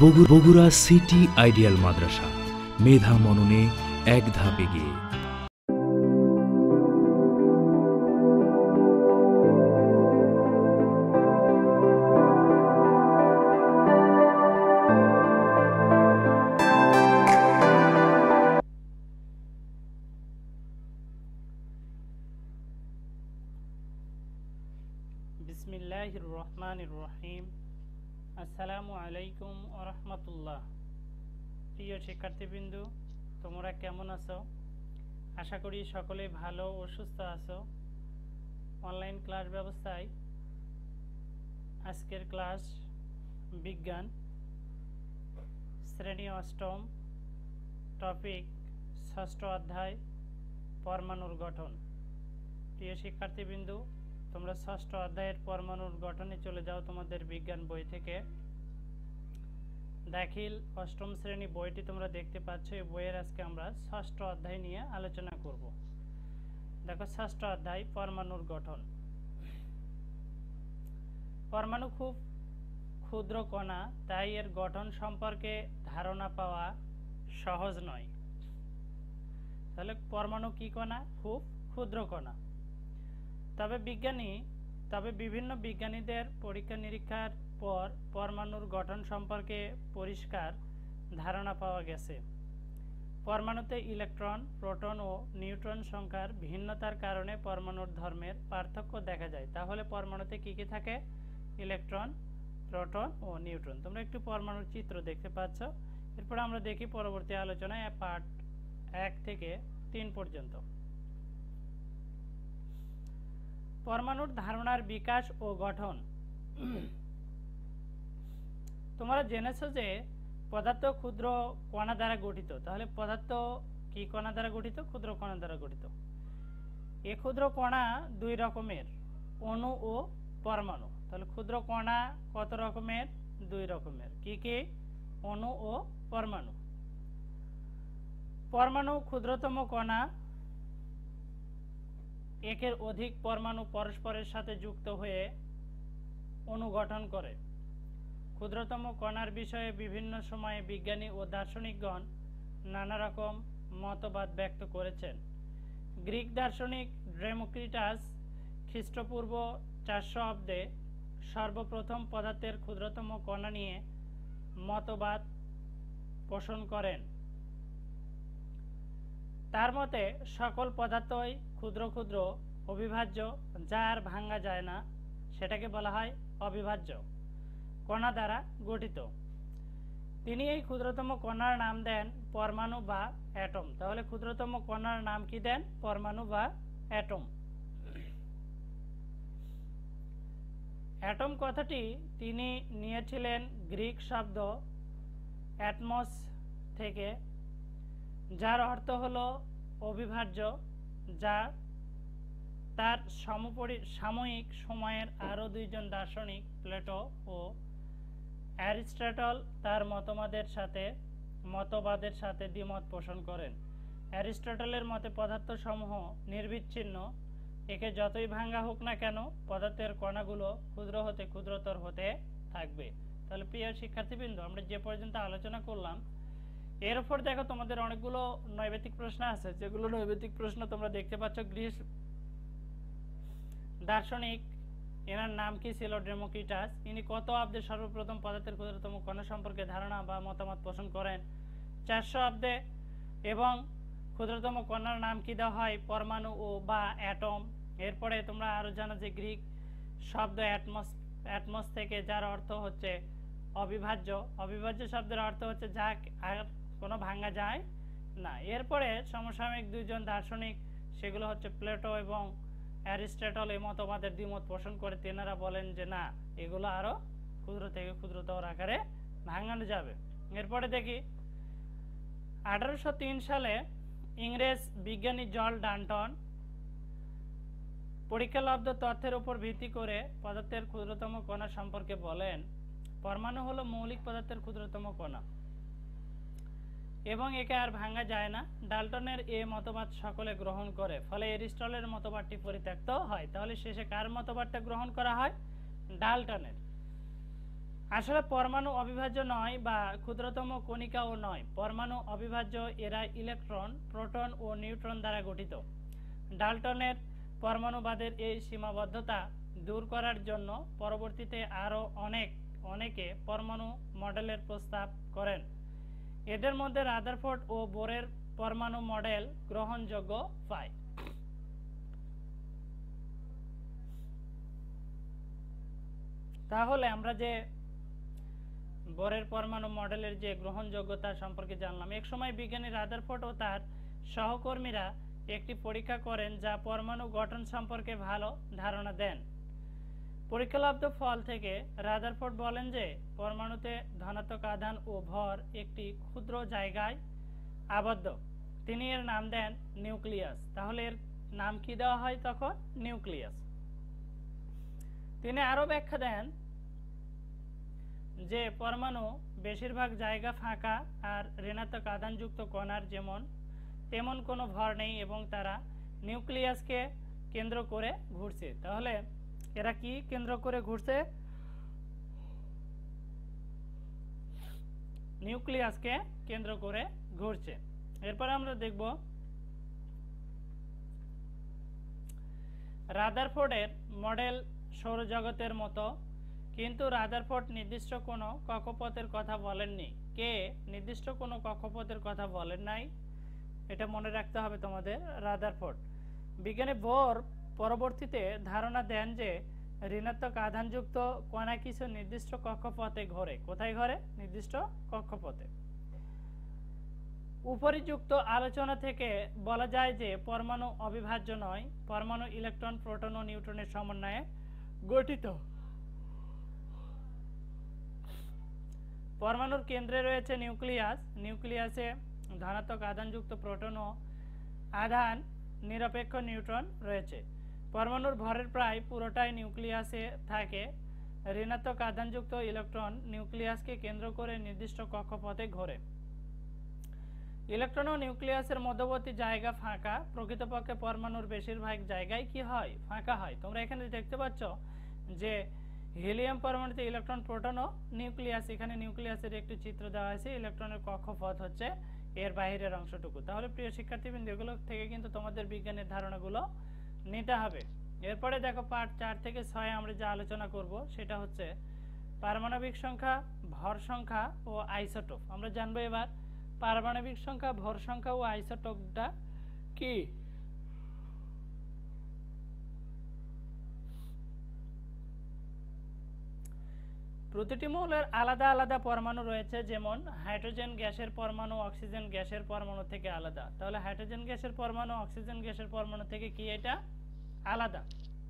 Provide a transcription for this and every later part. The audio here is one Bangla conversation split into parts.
বগুড়া সিটি আইডিয়াল মাদ্রাসা, মেধা মননে এক ধাপ এগিয়ে। বিসমিল্লাহির রহমানির রহিম। আসসালামু আলাইকুম ওয়া রাহমাতুল্লাহ। প্রিয় শিক্ষার্থীবৃন্দ, তোমরা কেমন আছো? আশা করি সকলেই ভালো ও সুস্থ আছো। অনলাইন ক্লাস ব্যবস্থায় আজকের ক্লাস বিজ্ঞান, শ্রেণী অষ্টম, টপিক ষষ্ঠ অধ্যায় পরমাণুর গঠন। প্রিয় শিক্ষার্থীবৃন্দ, তোমরা ষষ্ঠ অধ্যায়ের পরমাণুর গঠনে চলে যাও তোমাদের বিজ্ঞান বই থেকে। দাখিল অষ্টম শ্রেণী বইটি তোমরা দেখতে পাচ্ছ। এই বইয়ের আজকে আমরা ষষ্ঠ অধ্যায় নিয়ে আলোচনা করব। দেখো, ষষ্ঠ অধ্যায় পরমাণুর গঠন। পরমাণু খুব ক্ষুদ্র কণা, তাই এর গঠন সম্পর্কে ধারণা পাওয়া সহজ নয়। তাহলে পরমাণু কি কণা? খুব ক্ষুদ্র কণা। তবে বিভিন্ন বিজ্ঞানীদের পরীক্ষা নিরীক্ষার পর পরমাণুর গঠন সম্পর্কে পরিষ্কার ধারণা পাওয়া গেছে। পরমাণুতে ইলেকট্রন, প্রোটন ও নিউট্রন সংখ্যার ভিন্নতার কারণে পরমাণুর ধর্মের পার্থক্য দেখা যায়। তাহলে পরমাণুতে কি কি থাকে? ইলেকট্রন, প্রোটন ও নিউট্রন। তোমরা একটু পরমাণুর চিত্র দেখতে পাচ্ছ। এরপর আমরা দেখি পরবর্তী আলোচনায় পার্ট 1 থেকে 3 পর্যন্ত। পরমাণুর ধারণার বিকাশ ও গঠন। তোমরা জেনেছো যে পদার্থ ক্ষুদ্র কণা দ্বারা গঠিত। তাহলে পদার্থ কি কণা দ্বারা গঠিত? ক্ষুদ্র কণা দ্বারা গঠিত। এই ক্ষুদ্র কণা দুই রকমের, অণু ও পরমাণু। তাহলে ক্ষুদ্র কণা কত রকমের? দুই রকমের। কি কি? অণু ও পরমাণু। পরমাণু ক্ষুদ্রতম কণা। একের অধিক পরমাণু পরস্পরের সাথে যুক্ত হয়ে অণু গঠন করে। ক্ষুদ্রতম কণার বিষয়ে বিভিন্ন সময়ে বিজ্ঞানী ও দার্শনিকগণ নানা রকম মতবাদ ব্যক্ত করেছেন। গ্রিক দার্শনিক ডেমোক্রিটাস খ্রিস্টপূর্ব 400 অব্দে সর্বপ্রথম পদার্থের ক্ষুদ্রতম কণা নিয়ে মতবাদ পোষণ করেন। তার মতে সকল পদার্থই ক্ষুদ্র ক্ষুদ্র অবিভাজ্য, যা আর ভাঙা যায় না, সেটাকে বলা হয় অবিভাজ্য কণা দ্বারা গঠিত। তিনি এই ক্ষুদ্রতম কণার নাম দেন পরমাণু বা অ্যাটম। তাহলে ক্ষুদ্রতম কণার নাম কি দেন? পরমাণু বা অ্যাটম। অ্যাটম কথাটি তিনি নিয়েছিলেন গ্রিক শব্দ অ্যাটমস থেকে, যার অর্থ হলো অবিভাজ্য, যা তার সাময়িক সময়ের আরও দুইজন দার্শনিক, প্লেটো ও অ্যারিস্টটল, তার মতবাদের সাথে দ্বিমত পোষণ করেন। অ্যারিস্টটলের মতে পদার্থসমূহ নির্বিচ্ছিন্ন, একে যতই ভাঙা হোক না কেন পদার্থের কণাগুলো ক্ষুদ্র হতে ক্ষুদ্রতর হতে থাকবে। তাহলে প্রিয় শিক্ষার্থীবৃন্দ, আমরা যে পর্যন্ত আলোচনা করলাম, এর উপর দেখো তোমাদের অনেকগুলো নৈবেতিক প্রশ্ন আছে, যেগুলো নৈবেতিক প্রশ্ন তোমরা দেখতে পাচ্ছ। গ্রিস দার্শনিক, এনার নাম কি ছিল? ডেমোক্রিটাস। ইনি কত অব্দে সর্বপ্রথম পদার্থের ক্ষুদ্রতম কণা সম্পর্কে ধারণা বা মতামত পোষণ করেন? 400 অব্দে। এবং ক্ষুদ্রতম কণার নাম কি দেওয়া হয়? পরমাণু ও বা অ্যাটম। এরপরে তোমরা আরো জানো যে গ্রিক শব্দ অ্যাটমস থেকে, যার অর্থ হচ্ছে অবিভাজ্য। অবিভাজ্য শব্দের অর্থ হচ্ছে যা আর কোনো ভাঙা যায় না। এরপরে সমসাময়িক দুইজন দার্শনিক, সেগুলো হচ্ছে প্লেটো এবং অ্যারিস্টটল, এই মতবাদের দ্বিমত পোষণ করে। তেনারা বলেন যে না, এগুলো আরো ক্ষুদ্র থেকে ক্ষুদ্রতর আকারে ভাঙানো যাবে। এরপরে দেখি 1803 সালে ইংরেজ বিজ্ঞানী জর্জ ডাল্টন পরীক্ষালব্ধ তথ্যের উপর ভিত্তি করে পদার্থের ক্ষুদ্রতম কণা সম্পর্কে বলেন, পরমাণু হলো মৌলিক পদার্থের ক্ষুদ্রতম কণা এবং একে আর ভাঙা যায় না। ডাল্টনের এ মতবাদ সকলে গ্রহণ করে, ফলে অ্যারিস্টটলের মতবাদটি পরিত্যক্ত হয়। তাহলে শেষে কার মতবাদটা গ্রহণ করা হয়? ডাল্টনের। আসলে পরমাণু অবিভাজ্য নয় বা ক্ষুদ্রতম কণিকাও নয়। পরমাণু অবিভাজ্য, এরা ইলেকট্রন, প্রোটন ও নিউট্রন দ্বারা গঠিত। ডাল্টনের পরমাণুবাদের এই সীমাবদ্ধতা দূর করার জন্য পরবর্তীতে আরও অনেকে পরমাণু মডেলের প্রস্তাব করেন। এদের মধ্যে রাদারফোর্ড ও বোরের পরমাণু মডেল গ্রহণযোগ্য পায়। তাহলে আমরা যে বোরের পরমাণু মডেলের যে গ্রহণযোগ্যতা সম্পর্কে জানলাম। একসময় বিজ্ঞানী রাদারফোর্ড ও তার সহকর্মীরা একটি পরীক্ষা করেন যা পরমাণু গঠন সম্পর্কে ভালো ধারণা দেন। পরীক্ষালব্ধ ফল থেকে রাদারফোর্ড বলেন যে পরমাণুতে ধনাত্মক আধান ও ভর একটি ক্ষুদ্র জায়গায় আবদ্ধ। তিনি এর নাম দেন নিউক্লিয়াস। তাহলে এর নাম কি দেওয়া হয় তখন? নিউক্লিয়াস। তিনি আরো ব্যাখ্যা দেন যে পরমাণু বেশিরভাগ জায়গা ফাঁকা আর ঋণাত্মক আধানযুক্ত কণার তেমন কোনো ভর নেই এবং তারা নিউক্লিয়াসকে কেন্দ্র করে ঘুরছে। তাহলে এরা কি কেন্দ্র করে ঘুরছে? নিউক্লিয়াসকে কেন্দ্র করে ঘুরছে। এরপর আমরা দেখব রাদারফোর্ডের মডেল সৌরজগতের মতো, কিন্তু রাদারফোর্ড নির্দিষ্ট কোনো কক্ষপথের কথা বলেননি। কে নির্দিষ্ট কোনো কক্ষপথের কথা বলেন নাই, এটা মনে রাখতে হবে তোমাদের। রাদারফোর্ড। বিজ্ঞানী বোর পরবর্তীতে ধারণা দেন যে ঋণাত্মক আধানযুক্ত কণা কিছু নির্দিষ্ট কক্ষপথে ঘোরে। কোথায় ঘোরে? নির্দিষ্ট কক্ষপথে। উপরিযুক্ত আলোচনা থেকে বলা যায় যে পরমাণু অবিভাজ্য নয়। পরমাণু ইলেকট্রন, প্রোটন ও নিউট্রনের সমন্বয়ে গঠিত। পরমাণুর কেন্দ্রে রয়েছে নিউক্লিয়াস। নিউক্লিয়াসে ধনাত্মক আধানযুক্ত প্রোটন ও আধান নিরপেক্ষ নিউট্রন রয়েছে। পরমাণুর ভরের প্রায় পুরোটাই নিউক্লিয়াসে থাকে। ঋণাত্মক আধানযুক্ত ইলেকট্রন নিউক্লিয়াসকে কেন্দ্র করে নির্দিষ্ট কক্ষপথে ঘোরে। ইলেকট্রন ও নিউক্লিয়াসের মধ্যবর্তী জায়গা ফাঁকা। প্রকৃতপক্ষে পরমাণুর বেশিরভাগ জায়গায় কি হয়? ফাঁকা হয়। তোমরা এখানে দেখতে পাচ্ছ যে হিলিয়াম পরমাণুতে ইলেকট্রন, প্রোটন ও নিউক্লিয়াস, এখানে নিউক্লিয়াসের একটি চিত্র দেওয়া আছে। ইলেকট্রনের কক্ষপথ হচ্ছে এর বাহিরের অংশটুকু। তাহলে প্রিয় শিক্ষার্থীবৃন্দ, এগুলো থেকে কিন্তু তোমাদের বিজ্ঞানের ধারণাগুলো নিতে হবে। এরপরে দেখো পার্ট 4 থেকে 6 আমরা যা আলোচনা করব সেটা হচ্ছে পারমাণবিক সংখ্যা, ভর সংখ্যা ও আইসোটোপ। আমরা জানবো এবার পারমাণবিক সংখ্যা, ভর সংখ্যা ও আইসোটোপটা কি। প্রতিটি মৌলের আলাদা আলাদা পরমাণু রয়েছে, যেমন হাইড্রোজেন গ্যাসের পরমাণু অক্সিজেন গ্যাসের পরমাণু থেকে আলাদা। তাহলে হাইড্রোজেন গ্যাসের পরমাণু অক্সিজেন গ্যাসের পরমাণু থেকে কি এটা আলাদা।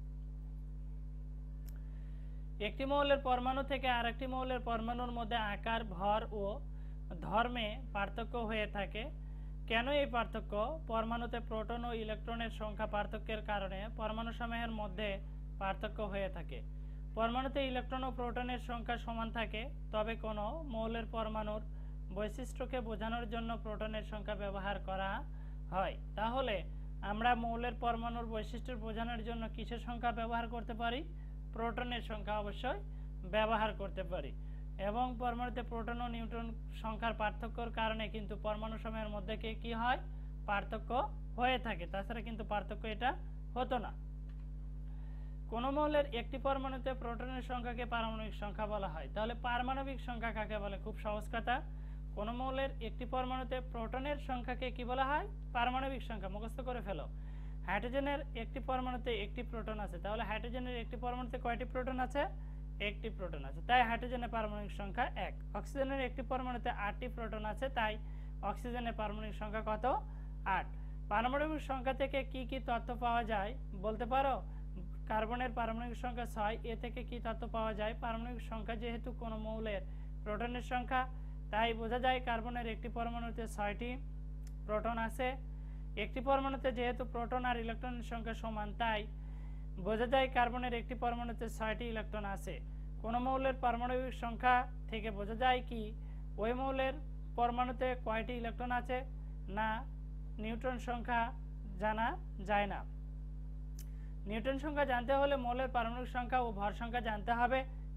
একটি মৌলের পরমাণু থেকে আরেকটি মৌলের পরমাণুর মধ্যে আকার, ভর ও ধর্মে পার্থক্য হয়ে থাকে। কেন এই পার্থক্য? পরমাণুতে প্রোটন ও ইলেকট্রনের সংখ্যা পার্থক্যের কারণে পরমাণুসমূহের মধ্যে পার্থক্য হয়ে থাকে। পরমাণুতে ইলেকট্রন ও প্রোটনের সংখ্যা সমান থাকে, তবে কোনো মৌলের পরমাণুর বৈশিষ্ট্যকে বোঝানোর জন্য প্রোটনের সংখ্যা ব্যবহার করা হয়। তাহলে আমরা মৌলের পরমাণুর বৈশিষ্ট্য বোঝানোর জন্য কিসের সংখ্যা ব্যবহার করতে পারি? প্রোটনের সংখ্যা অবশ্যই ব্যবহার করতে পারি। এবং পরমাণুতে প্রোটন ও নিউট্রন সংখ্যার পার্থক্যের কারণে কিন্তু পরমাণুসমূহের মধ্যে কি হয়? পার্থক্য হয়ে থাকে। তাছাড়া কিন্তু পার্থক্য এটা হতো না। কোন মৌলের একটি পরমাণুতে প্রোটনের সংখ্যাকে পারমাণবিক সংখ্যা বলা হয়। তাহলে পারমাণবিক সংখ্যা কাকে বলে? খুব সহজ কথা, কোন মৌলের একটি পরমাণুতে প্রোটনের সংখ্যাকে কি বলা হয়? পারমাণবিক সংখ্যা। মুখস্থ করে ফেলো। হাইড্রোজেনের একটি পরমাণুতে একটি প্রোটন আছে। তাহলে হাইড্রোজেনের একটি পরমাণুতে কয়টি প্রোটন আছে? একটি প্রোটন আছে, তাই হাইড্রোজেনের পারমাণবিক সংখ্যা 1। অক্সিজেনের একটি পরমাণুতে 8টি প্রোটন আছে, তাই অক্সিজেনের পারমাণবিক সংখ্যা কত? 8। পারমাণবিক সংখ্যা থেকে কি কি তথ্য পাওয়া যায় বলতে পারো? কার্বনের পারমাণবিক সংখ্যা 6। এ থেকে কি তথ্য পাওয়া যায়? পারমাণবিক সংখ্যা যেহেতু কোনো মৌলের প্রোটনের সংখ্যা, তাই বোঝা যায় কার্বনের একটি পরমাণুতে 6টি প্রোটন আছে। একটি পরমাণুতে যেহেতু প্রোটন আর ইলেকট্রনের সংখ্যা সমান, তাই বোঝা যায় কার্বনের একটি পরমাণুতে 6টি ইলেকট্রন আছে। কোন মৌলের পারমাণবিক সংখ্যা থেকে বোঝা যায় কি ওই মৌলের পরমাণুতে কয়টি ইলেকট্রন আছে? না, নিউট্রন সংখ্যা জানা যায় না। নিউটন সংখ্যা জানতে হলে মৌলের পারমাণবিক সংখ্যা ও ভর সংখ্যা জানতে হবে।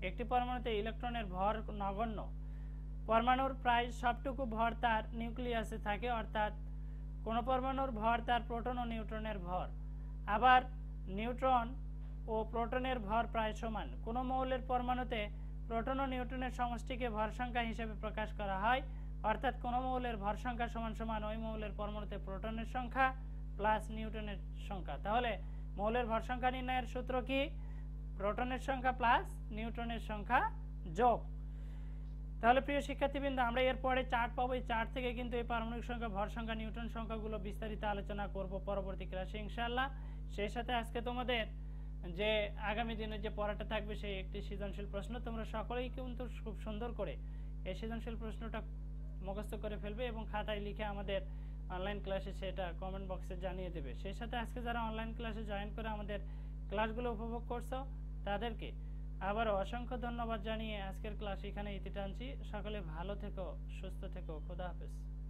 একটি পরমাণুতে ইলেকট্রনের ভর নগণ্য। পরমাণুর প্রায় সবটুকু ভর তার নিউক্লিয়াসে থাকে, অর্থাৎ কোন পরমাণুর ভর তার প্রোটন ও নিউট্রনের ভর। আবার নিউট্রন ও প্রোটনের ভর প্রায় সমান। কোন মৌলের পরমাণুতে প্রোটন ও নিউট্রনের সমষ্টিকে ভর সংখ্যা হিসেবে প্রকাশ করা হয়, অর্থাৎ কোন মৌলের ভর সংখ্যা সমান সমান ওই মৌলের পরমাণুতে প্রোটনের সংখ্যা প্লাস নিউট্রনের সংখ্যা। তাহলে মৌলের ভর সংখ্যা নির্ণয়ের সূত্র কি? প্রোটনের সংখ্যা প্লাস নিউট্রনের সংখ্যা যোগ। তাহলে প্রিয় শিক্ষার্থীবৃন্দ, আমরা এরপরে চার্ট পাবো। এই চার্ট থেকে কিন্তু এই পারমাণবিক সংখ্যা, ভর সংখ্যা, নিউট্রন সংখ্যাগুলো বিস্তারিত আলোচনা করব পরবর্তী ক্লাসে ইনশাআল্লাহ। সেই সাথে আজকে তোমাদের যে আগামী দিনে যে পড়াটা থাকবে সেই একটি সৃজনশীল প্রশ্ন। তোমরা সকলেই কিন্তু খুব সুন্দর করে এই সৃজনশীল প্রশ্নটা মুখস্থ করে ফেলবে এবং খাতায় লিখে আমাদের অনলাইন ক্লাসে সেটা কমেন্ট বক্সে জানিয়ে দেবে। সেই সাথে আজকে যারা অনলাইন ক্লাসে জয়েন করে আমাদের ক্লাসগুলো উপভোগ করছো তাদেরকে আবার অসংখ্য ধন্যবাদ জানিয়ে আজকের ক্লাস এখানে ইতি টানছি। সকলে ভালো থেকো, সুস্থ থেকো। খোদা হাফেজ।